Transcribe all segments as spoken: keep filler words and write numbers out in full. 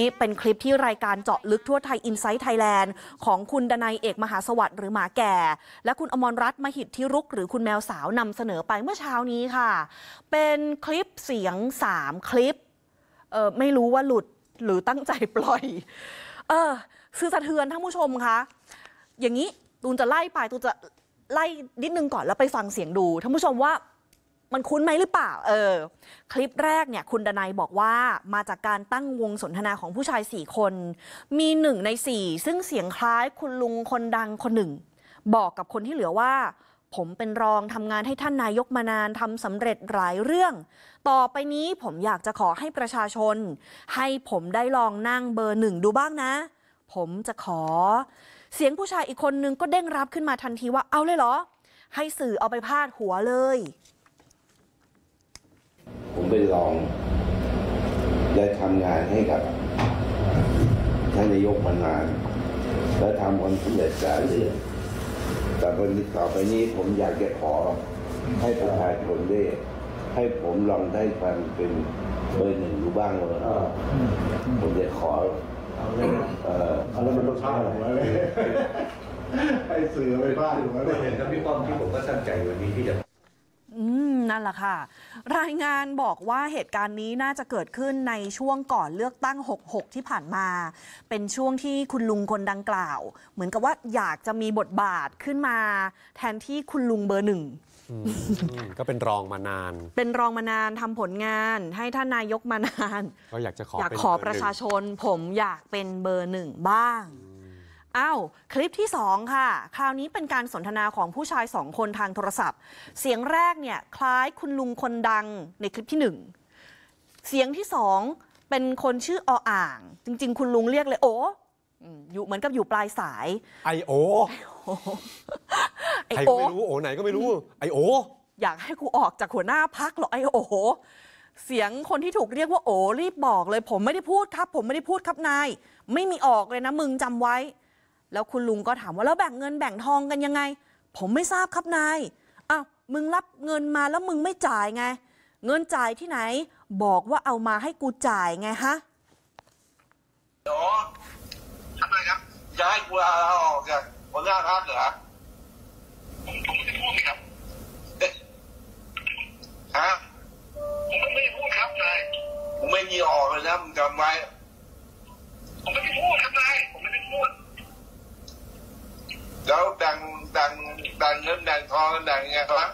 เป็นคลิปที่รายการเจาะลึกทั่วไทย Insight Thailand ของคุณดนัยเอกมหาสวัสดิ์หรือหมาแก่และคุณอมรรัตน์มหิทธิรุกหรือคุณแมวสาวนำเสนอไปเมื่อเช้านี้ค่ะเป็นคลิปเสียงสามคลิปเออไม่รู้ว่าหลุดหรือตั้งใจปล่อยเออคือสะเทือนท่านผู้ชมคะอย่างนี้ตูนจะไล่ไปตูนจะไล่นิดนึงก่อนแล้วไปฟังเสียงดูท่านผู้ชมว่ามันคุ้นไหมหรือเปล่าเออคลิปแรกเนี่ยคุณดนัยบอกว่ามาจากการตั้งวงสนทนาของผู้ชายสี่คนมีหนึ่งในสี่ซึ่งเสียงคล้ายคุณลุงคนดังคนหนึ่งบอกกับคนที่เหลือว่าผมเป็นรองทำงานให้ท่านนายกมานานทำสำเร็จหลายเรื่องต่อไปนี้ผมอยากจะขอให้ประชาชนให้ผมได้ลองนั่งเบอร์หนึ่งดูบ้างนะผมจะขอเสียงผู้ชายอีกคนนึงก็เด้งรับขึ้นมาทันทีว่าเอาเลยเหรอให้สื่อเอาไปพาดหัวเลยผมเป็นรองได้ทำงานให้กับท่านนายกมานานและทำความสำเร็จหลายเรื่องแต่วันนี้ต่อไปนี้ผมอยากจะขอให้ประชาชนได้ให้ผมลองได้ความเป็นเบอร์หนึ่งดูบ้างเลยผมจะขอเออแล้วมันต้องพลาดหัวเลยให้สื่อไปพลาดหัวเลยเห็นครับพี่ป้อมที่ผมก็ตั้งใจวันนี้ที่จะอืมนั่นแหละค่ะรายงานบอกว่าเหตุการณ์นี้น่าจะเกิดขึ้นในช่วงก่อนเลือกตั้งหกหกที่ผ่านมาเป็นช่วงที่คุณลุงคนดังกล่าวเหมือนกับว่าอยากจะมีบทบาทขึ้นมาแทนที่คุณลุงเบอร์หนึ่งก็เป็นรองมานานเป็นรองมานานทำผลงานให้ท่านนายกมานานก็อยากจะขออยากขอประชาชนผมอยากเป็นเบอร์หนึ่งบ้างอ้าวคลิปที่สองค่ะคราวนี้เป็นการสนทนาของผู้ชายสองคนทางโทรศัพท์เสียงแรกเนี่ยคล้ายคุณลุงคนดังในคลิปที่หนึ่งเสียงที่สองเป็นคนชื่อออ่างจริงๆคุณลุงเรียกเลยโออยู่เหมือนกับอยู่ปลายสายไอโอใครก็ไม่รู้โอไหนก็ไม่รู้ไอโออยากให้กูออกจากหัวหน้าพักหรอไอโอเสียงคนที่ถูกเรียกว่าโอรีบบอกเลยผมไม่ได้พูดครับผมไม่ได้พูดครับนายไม่มีออกเลยนะมึงจำไว้แล้วคุณลุงก็ถามว่าแล้วแบ่งเงินแบ่งทองกันยังไงผมไม่ทราบครับนายอ้าวมึงรับเงินมาแล้วมึงไม่จ่ายไงเงินจ่ายที่ไหนบอกว่าเอามาให้กูจ่ายไงฮะโอ้ทำไมครับจะให้กูเอาออกจากหัวหน้าพรรคเหรอผมผมไม่ได้พูดครับฮะผมไม่ได้พูดครับนายผมไม่มีออกเลยนะมึงจำไว้ผมไม่ได้พูดครับนายผมไม่ได้พูดแล้วแบ่งแบ่งแบ่งเงินแบ่งทองแบ่งไงครับ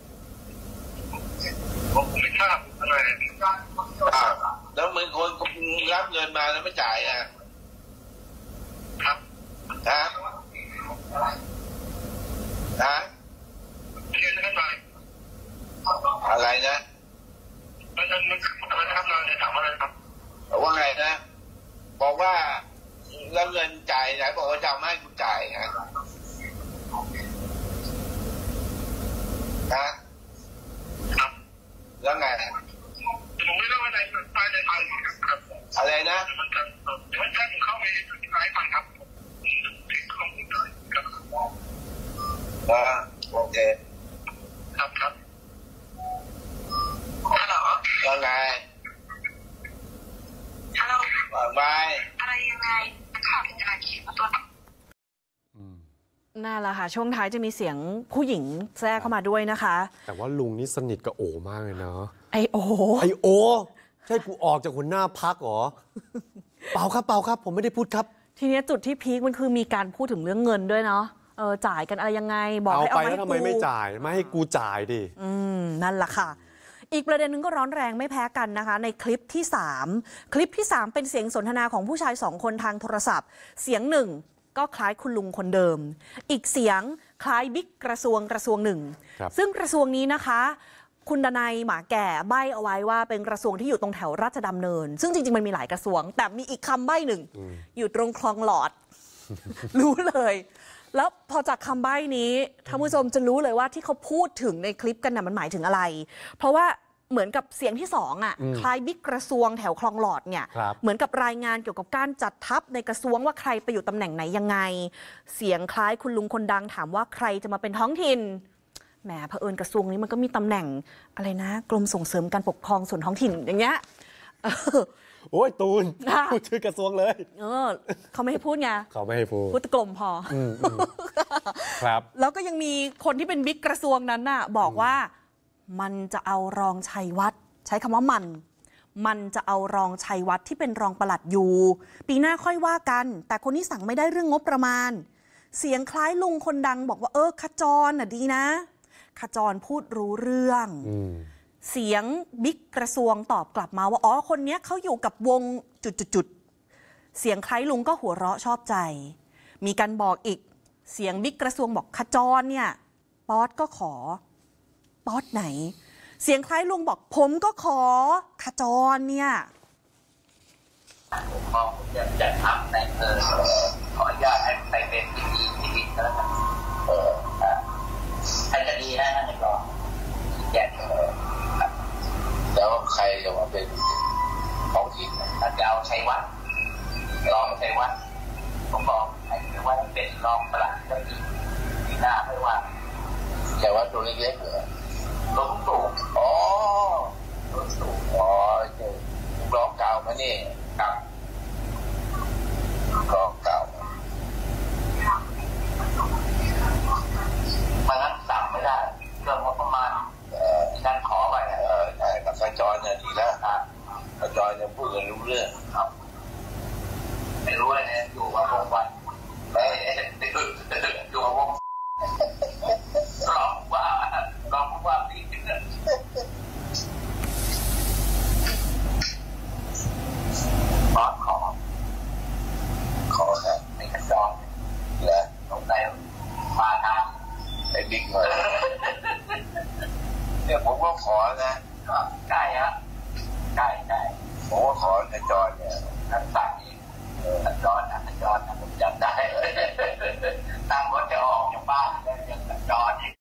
ผมไม่ทราบอะไรแล้วมึงคนรับเงินมาแล้วไม่จ่ายอ่ะครับฮะฮะเรียนกันหน่อยอะไรนะมันมันมันอะไรนะครับนายถามอะไรครับว่าไงนะบอกว่าแล้วเงินจ่ายไหนบอกว่าจะไม่ให้กูจ่ายไงฮะแล้วไงผมไม่รู้ว่าในภายในไทยครับอะไรนะมันจะมันจะเข้าไปที่ไหนบ้างครับติดข้อมูลได้ครับอ่าโอเคครับครับฮัลโหลแล้วไงฮัลโหลว่าไงอะไรยังไงข่าวเป็นการเขียนมาตัวน่าละค่ะช่วงท้ายจะมีเสียงผู้หญิงแทรกเข้ามาด้วยนะคะแต่ว่าลุงนี่สนิทกับโอมากเลยเนาะไอโอไอโอใช่กูออกจากหัวหน้าพักเหรอเปล่าครับเปล่าครับผมไม่ได้พูดครับทีนี้จุดที่พีคมันคือมีการพูดถึงเรื่องเงินด้วยเนาะเออจ่ายกันอะไรยังไงบอกให้เอาไปแล้วทำไมไม่จ่ายไม่ให้กูจ่ายดิอืมนั่นแหละค่ะอีกประเด็นนึงก็ร้อนแรงไม่แพ้กันนะคะในคลิปที่สามคลิปที่สามเป็นเสียงสนทนาของผู้ชายสองคนทางโทรศัพท์เสียงหนึ่งก็คล้ายคุณลุงคนเดิมอีกเสียงคล้ายบิ๊กกระทรวงกระทรวงหนึ่งซึ่งกระทรวงนี้นะคะคุณดนัยหมาแก่ใบ้เอาไว้ว่าเป็นกระทรวงที่อยู่ตรงแถวราชดำเนินซึ่งจริงๆมันมีหลายกระทรวงแต่มีอีกคำใบ้หนึ่ง อ, อยู่ตรงคลองหลอด รู้เลยแล้วพอจากคำใบ้นี้ท่านผู้ชมจะรู้เลยว่าที่เขาพูดถึงในคลิปกันน่ะมันหมายถึงอะไรเพราะว่าเหมือนกับเสียงที่สองอ่ะคล้ายบิ๊กกระทรวงแถวคลองหลอดเนี่ยเหมือนกับรายงานเกี่ยวกับการจัดทัพในกระทรวงว่าใครไปอยู่ตำแหน่งไหนยังไงเสียงคล้ายคุณลุงคนดังถามว่าใครจะมาเป็นท้องถิ่นแหมเผอิญกระทรวงนี้มันก็มีตำแหน่งอะไรนะกรมส่งเสริมการปกครองส่วนท้องถิ่นอย่างเงี้ยโอ้ยตูนค่ะพูดชื่อกระทรวงเลยเออเขาไม่ให้พูดไงเขาไม่ให้พูดพูดกลมพออมอืมครับแล้วก็ยังมีคนที่เป็นบิ๊กกระทรวงนั้นน่ะบอกว่ามันจะเอารองชัยวัฒน์ใช้คำว่ามัน มันจะเอารองชัยวัฒน์ที่เป็นรองปลัดอยู่ ปีหน้าค่อยว่ากัน แต่คนที่สั่งไม่ได้เรื่องงบประมาณ เสียงคล้ายลุงคนดังบอกว่าเออขจรน่ะดีนะขจรพูดรู้เรื่องอืมเสียงบิ๊กกระทรวงตอบกลับมาว่าอ๋อคนนี้เขาอยู่กับวงจุดๆเสียงคล้ายลุงก็หัวเราะชอบใจ มีการบอกอีกเสียงบิ๊กกระทรวงบอกขจรเนี่ยป๊อตก็ขอป๊อตไหน เสียงคล้ายลุงบอกผมก็ขอขจรเนี่ยผมมองผมจะจะทำในเออขออนุญาตให้ไปเป็นพิธีพิธีก็แล้วกันเออใครจะดีนะนั่นจะรอแยกเออแล้วใครจะมาเป็นท้องถิ่นถ้าจะเอาชัยวัฒน์รองชัยวัฒน์ผมบอกให้ชัยวัฒน์เป็นรองปลัดก็ดีปีหน้าไม่ว่าชัยวัฒน์ตัวเล็กๆเหรอตัวสูงอ๋อตัวสูงอ๋อร้องเก่ามานี่ครับร้องเก่ามันนั้นสั่งไม่ได้เรื่องงบประมาณเอ่อที่นั่นขอไปเออใช่กับขจรเนี่ยดีแล้วครับขจรเนี่ยพูดกันรู้เรื่องครับไม่รู้เลยเนี่ยอยู่ว่าวงวันเอ้ยอยู่ว่าวงร้องว่าร้องว่าปีนึงบอสขอขอครับไอ้กระจอกเหรอตรงไหนมาทางไอ้บิ๊กเลยเนี่ยผมก็ขอนะใกล้ฮะใกล้ใกล้ผมก็ขอกระจอกเนี่ยท่านสั่งเองกระจอกนะกระจอกนะผมจำได้เลยตั้งรถจะออกจากบ้านแล้วยังกระจอกอีก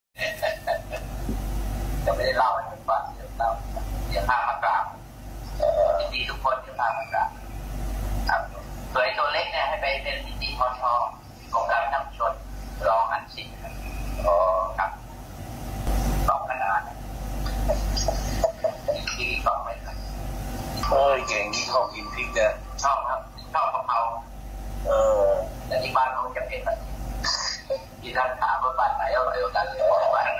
จะไม่ได้เล่าให้ฟังเดี๋ยวเล่าเดี๋ยวพามากราบยินดีทุกคนเดี๋ยวพามากราบครับโดยตัวเล็กเนี่ยให้ไปเป็นนิติพชกรมการนำชนรองอันสิงห์อ๋อครับสองขนาดอีกทีสองไม่ทันเออเก่งที่เขากินพริกเนี่ยชอบครับชอบกะเพราเออแต่ที่บ้านเขาจะเผ็ดแบบที่ท่านถามว่าบ้านไหนอร่อยกว่ากันเลยบอกว่า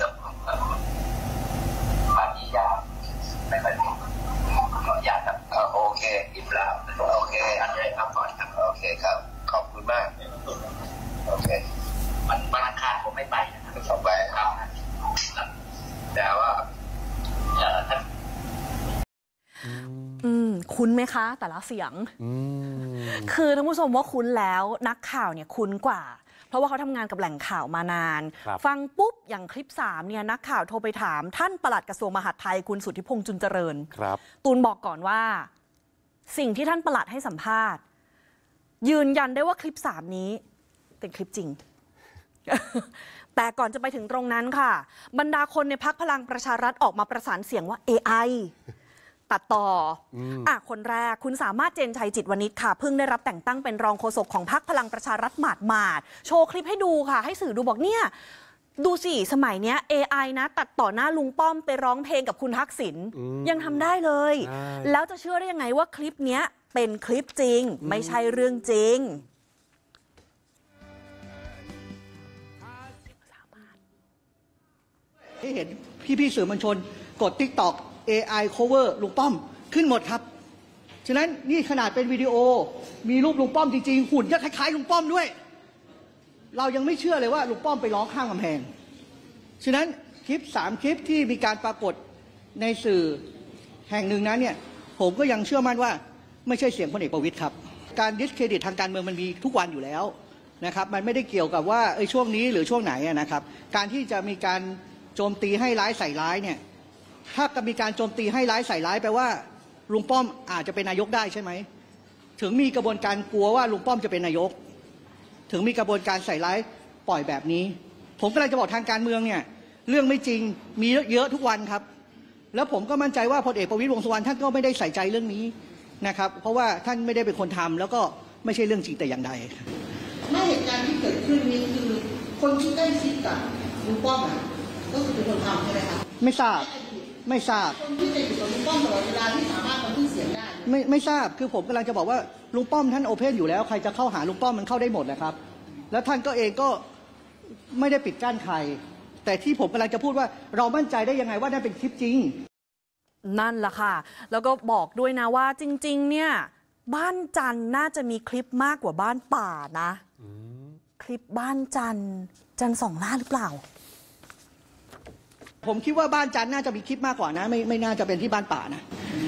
บ้านนี้ยากไม่ค่อยถูกขออนุญาตครับโอเคอิ่มแล้วโอเคอันนี้ครับก่อนครับโอเคครับขอบคุณมากโอเคมันวันอังคารผมไม่ไปนะครับไม่ไปครับแต่ว่าเอ่อท่านอืมคุ้นไหมคะแต่ละเสียงอืมคือท่านผู้ชมว่าคุ้นแล้วนักข่าวเนี่ยคุ้นกว่า เพราะว่าเขาทำงานกับแหล่งข่าวมานาน ฟังปุ๊บอย่างคลิปสามเนี่ยนักข่าวโทรไปถามท่านปลัดกระทรวงมหาดไทยคุณสุทธิพงษ์จุนเจริญครับตูนบอกก่อนว่าสิ่งที่ท่านปลัดให้สัมภาษณ์ ยืนยันได้ว่าคลิปสามนี้เป็นคลิปจริง แต่ก่อนจะไปถึงตรงนั้นค่ะบรรดาคนในพรรคพลังประชารัฐออกมาประสานเสียงว่า เอ ไอ ตัดต่อออ่ะคนแรกคุณสามารถเจนชัยจิตวณิชค่ะเพิ่งได้รับแต่งตั้งเป็นรองโฆษกของพรรคพลังประชารัฐหมาดหมาดโชว์คลิปให้ดูค่ะให้สื่อดูบอกเนี่ยดูสิสมัยเนี้ย เอ ไอ นะตัดต่อหน้าลุงป้อมไปร้องเพลงกับคุณทักษิณยังทำได้เลย แล้วจะเชื่อได้ยังไงว่าคลิปเนี้ยเป็นคลิปจริงไม่ใช่เรื่องจริงให้เห็นพี่ๆสื่อมวลชนกด ติ๊กต็อก เอ ไอ cover ลุงป้อมขึ้นหมดครับฉะนั้นนี่ขนาดเป็นวิดีโอมีรูปลุงป้อมจริงๆหุ่นก็คล้ายๆลุงป้อมด้วยเรายังไม่เชื่อเลยว่าลุงป้อมไปร้องข้างกำแพงฉะนั้นคลิปสามคลิปที่มีการปรากฏในสื่อแห่งหนึ่งนั้นเนี่ยผมก็ยังเชื่อมั่นว่าไม่ใช่เสียงพลเอกประวิตรครับการดิสเครดิตทางการเมืองมันมีทุกวันอยู่แล้วนะครับมันไม่ได้เกี่ยวกับว่าเอ้ยช่วงนี้หรือช่วงไหนนะครับการที่จะมีการโจมตีให้ร้ายใส่ร้ายเนี่ยถ้าจะมีการโจมตีให้ร้ายใส่ร้ายแปลว่าลุงป้อมอาจจะเป็นนายกได้ใช่ไหมถึงมีกระบวนการกลัวว่าลุงป้อมจะเป็นนายกถึงมีกระบวนการใส่ร้ายปล่อยแบบนี้ผมก็เลยจะบอกทางการเมืองเนี่ยเรื่องไม่จริงมีเยอะทุกวันครับแล้วผมก็มั่นใจว่าพลเอกประวิตรวงษ์สุวรรณท่านก็ไม่ได้ใส่ใจเรื่องนี้นะครับเพราะว่าท่านไม่ได้เป็นคนทำแล้วก็ไม่ใช่เรื่องจริงแต่อย่างใดไม่เหตุการณ์ที่เกิดขึ้นนี้คือคนที่ใกล้ชิดกับลุงป้อมก็คือเป็นคนทำใช่ไหมครับไม่ทราบไม่ทราบคนที่จะอยู่กับลุงป้อมตลอดเวลาที่สามารถบันทึกเสียงได้ไม่ไม่ทราบคือผมกำลังจะบอกว่าลุงป้อมท่านโอเพนอยู่แล้วใครจะเข้าหาลุงป้อมมันเข้าได้หมดนะครับแล้วท่านก็เองก็ไม่ได้ปิดกั้นใครแต่ที่ผมกำลังจะพูดว่าเรามั่นใจได้ยังไงว่านั่นเป็นคลิปจริงนั่นแหละค่ะแล้วก็บอกด้วยนะว่าจริงๆเนี่ยบ้านจันน่าจะมีคลิปมากกว่าบ้านป่านะคลิปบ้านจันจันสองล้านหรือเปล่าผมคิดว่าบ้านจันน่าจะมีคลิปมากกว่านะไม่ไม่น่าจะเป็นที่บ้านป่านะ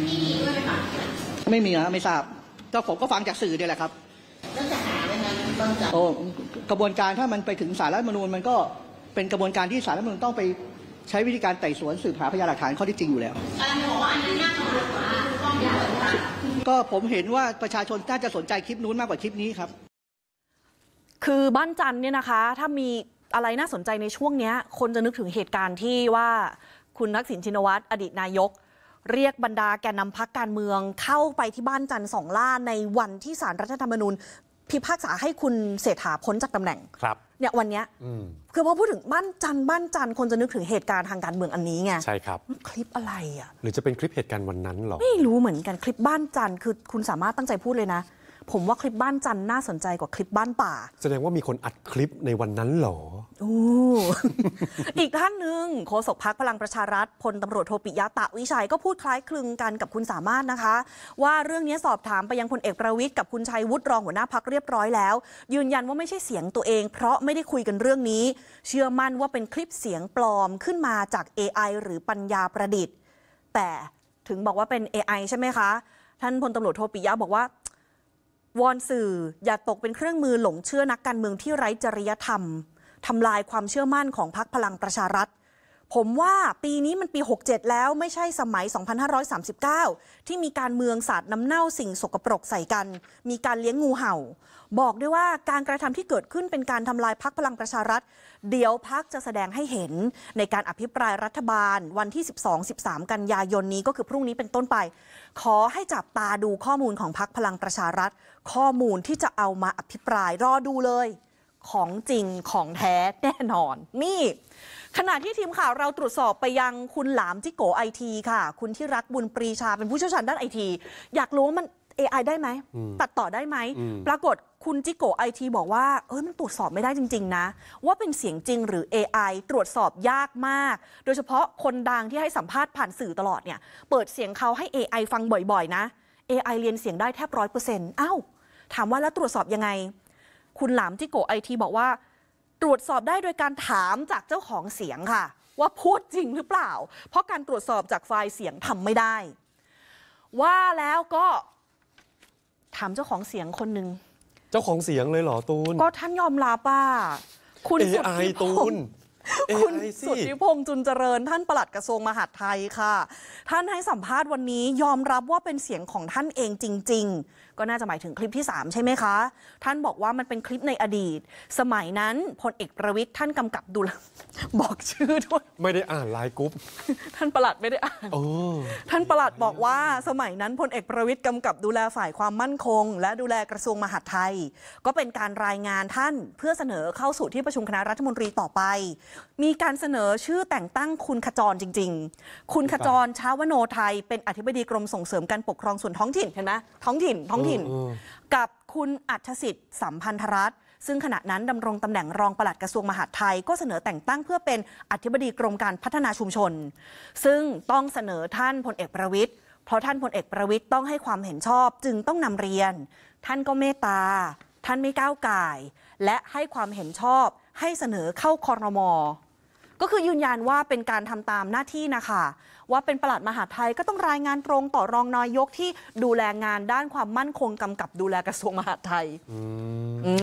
ไม่มีนะไม่ทราบก็ผมก็ฟังจากสื่อเนี่ยแหละครับแล้วจะหาได้ไงบ้านจันโอ้กระบวนการถ้ามันไปถึงศาลรัฐธรรมนูญมันก็เป็นกระบวนการที่ศาลรัฐธรรมนูญต้องไปใช้วิธีการไต่สวนสืบหาพยานหลักฐานข้อที่จริงอยู่แล้วก็ผมเห็นว่าประชาชนน่าจะสนใจคลิปนู้นมากกว่าคลิปนี้ครับคือบ้านจันเนี่ยนะคะถ้ามีอะไรน่าสนใจในช่วงนี้คนจะนึกถึงเหตุการณ์ที่ว่าคุณทักษิณชินวัตรอดีตนายกเรียกบรรดาแกนนำพรรคการเมืองเข้าไปที่บ้านจันทร์สองล่าในวันที่ศาลรัฐธรรมนูญพิพากษาให้คุณเศรษฐาพ้นจากตำแหน่งครับเนี่ยวันนี้คือพอพูดถึงบ้านจันทร์บ้านจันทร์คนจะนึกถึงเหตุการณ์ทางการเมืองอันนี้ไงใช่ครับคลิปอะไรอ่ะหรือจะเป็นคลิปเหตุการณ์วันนั้นหรอไม่รู้เหมือนกันคลิปบ้านจันทร์คือคุณสามารถตั้งใจพูดเลยนะผมว่าคลิปบ้านจันทร์น่าสนใจกว่าคลิปบ้านป่าแสดงว่ามีคนอัดคลิปในวันนั้นหรอโอ้ อีกท่านหนึ่งโฆษกพรรคพลังประชารัฐพลตำรวจโทปิยะตะวิชัยก็พูดคล้ายคลึงกันกับคุณสามารถนะคะว่าเรื่องนี้สอบถามไปยังพลเอกประวิตรกับคุณชัยวุฒิรองหัวหน้าพรรคเรียบร้อยแล้วยืนยันว่าไม่ใช่เสียงตัวเองเพราะไม่ได้คุยกันเรื่องนี้เชื่อมั่นว่าเป็นคลิปเสียงปลอมขึ้นมาจาก เอ ไอ หรือปัญญาประดิษฐ์แต่ถึงบอกว่าเป็น เอ ไอ ใช่ไหมคะท่านพลตำรวจโทปิยะบอกว่าวอนสื่ออย่าตกเป็นเครื่องมือหลงเชื่อนักการเมืองที่ไร้จริยธรรมทำลายความเชื่อมั่นของพรรคพลังประชารัฐผมว่าปีนี้มันปีหกสิบเจ็ดแล้วไม่ใช่สมัยสองพันห้าร้อยสามสิบเก้าที่มีการเมืองสาดน้ำเน่าสิ่งสกปรกใส่กันมีการเลี้ยงงูเห่าบอกด้วยว่าการกระทำที่เกิดขึ้นเป็นการทำลายพรรคพลังประชารัฐเดี๋ยวพรรคจะแสดงให้เห็นในการอภิปรายรัฐบาลวันที่ สิบสอง สิบสาม กันยายนนี้ก็คือพรุ่งนี้เป็นต้นไปขอให้จับตาดูข้อมูลของพรรคพลังประชารัฐข้อมูลที่จะเอามาอภิปรายรอดูเลยของจริงของแท้แน่นอนนี่ขณะที่ทีมข่าวเราตรวจสอบไปยังคุณหลามจิโกไอทีค่ะคุณที่รักบุญปรีชาเป็นผู้เชี่ยวชาญด้านไอทีอยากรู้ว่ามัน เอ ไอ ได้ไหมตัดต่อได้ไหมปรากฏคุณจิโกไอทีบอกว่าเออมันตรวจสอบไม่ได้จริงๆนะว่าเป็นเสียงจริงหรือ เอ ไอ ตรวจสอบยากมากโดยเฉพาะคนดังที่ให้สัมภาษณ์ผ่านสื่อตลอดเนี่ยเปิดเสียงเขาให้ เอ ไอ ฟังบ่อยๆนะ เอ ไอ เรียนเสียงได้แทบร้อยเปอร์เซ็นต์อ้าวถามว่าแล้วตรวจสอบยังไงคุณหลามจิโกไอทีบอกว่าตรวจสอบได้โดยการถามจากเจ้าของเสียงค่ะว่าพูดจริงหรือเปล่าเพราะการตรวจสอบจากไฟล์เสียงทำไม่ได้ว่าแล้วก็ถามเจ้าของเสียงคนหนึ่งเจ้าของเสียงเลยเหรอตูนก็ท่านยอมรับว่าคุณเอ ไอ ตูนคุณสุทธิพงษ์จุนเจริญท่านปลัดกระทรวงมหาดไทยค่ะท่านให้สัมภาษณ์วันนี้ยอมรับว่าเป็นเสียงของท่านเองจริงๆก็น่าจะหมายถึงคลิปที่สามใช่ไหมคะท่านบอกว่ามันเป็นคลิปในอดีตสมัยนั้นพลเอกประวิตรท่านกำกับดูแลบอกชื่อด้วยไม่ได้อ่านไลน์กรุ๊ปท่านปลัดไม่ได้อ่านท่านปลัดบอกว่าสมัยนั้นพลเอกประวิตรกำกับดูแลฝ่ายความมั่นคงและดูแลกระทรวงมหาดไทยก็เป็นการรายงานท่านเพื่อเสนอเข้าสู่ที่ประชุมคณะรัฐมนตรีต่อไปมีการเสนอชื่อแต่งตั้งคุณขจรจริงๆคุณขจรช้าวโนไทยเป็นอธิบดีกรมส่งเสริมการปกครองส่วนท้องถิ่นเห็นไหมท้องถิ่นท้องถิ่นกับคุณอัจฉสิทธิ์สัมพันธรัตน์ซึ่งขณะนั้นดำรงตำแหน่งรองปลัดกระทรวงมหาดไทยก็เสนอแต่งตั้งเพื่อเป็นอธิบดีกรมการพัฒนาชุมชนซึ่งต้องเสนอท่านพลเอกประวิตรเพราะท่านพลเอกประวิตรต้องให้ความเห็นชอบจึงต้องนำเรียนท่านก็เมตตาท่านไม่ก้าวก่ายและให้ความเห็นชอบให้เสนอเข้าครม.ก็คือยืนยันว่าเป็นการทำตามหน้าที่นะคะว่าเป็นปลัดมหาดไทยก็ต้องรายงานตรงต่อรองนายกที่ดูแลงานด้านความมั่นคงกำกับดูแลกระทรวงมหาดไทย